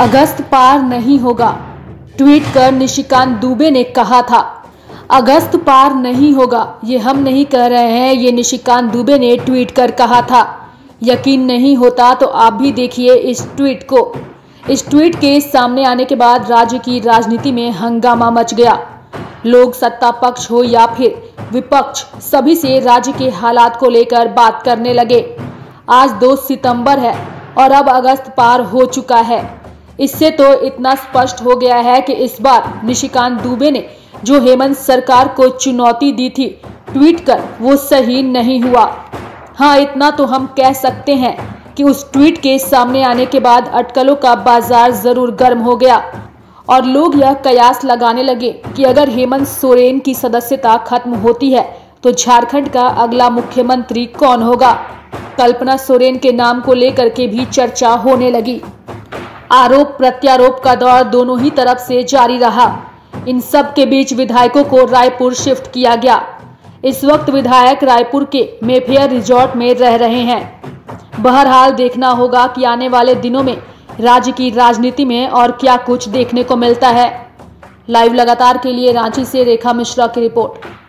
अगस्त पार नहीं होगा, ट्वीट कर निशिकांत दुबे ने कहा था। अगस्त पार नहीं होगा, ये हम नहीं कह रहे हैं, ये निशिकांत दुबे ने ट्वीट कर कहा था। यकीन नहीं होता तो आप भी देखिए इस ट्वीट को। इस ट्वीट के सामने आने के बाद राज्य की राजनीति में हंगामा मच गया। लोग सत्ता पक्ष हो या फिर विपक्ष, सभी से राज्य के हालात को लेकर बात करने लगे। आज 2 सितंबर है और अब अगस्त पार हो चुका है। इससे तो इतना स्पष्ट हो गया है कि इस बार निशिकांत दुबे ने जो हेमंत सरकार को चुनौती दी थी ट्वीट कर, वो सही नहीं हुआ। हाँ, इतना तो हम कह सकते हैं कि उस ट्वीट के सामने आने के बाद अटकलों का बाजार जरूर गर्म हो गया और लोग यह कयास लगाने लगे कि अगर हेमंत सोरेन की सदस्यता खत्म होती है तो झारखंड का अगला मुख्यमंत्री कौन होगा। कल्पना सोरेन के नाम को लेकर के भी चर्चा होने लगी। आरोप प्रत्यारोप का दौर दोनों ही तरफ से जारी रहा। इन सब के बीच विधायकों को रायपुर शिफ्ट किया गया। इस वक्त विधायक रायपुर के मेफेयर रिजॉर्ट में रह रहे हैं। बहरहाल देखना होगा कि आने वाले दिनों में राज्य की राजनीति में और क्या कुछ देखने को मिलता है। लाइव लगातार के लिए रांची से रेखा मिश्रा की रिपोर्ट।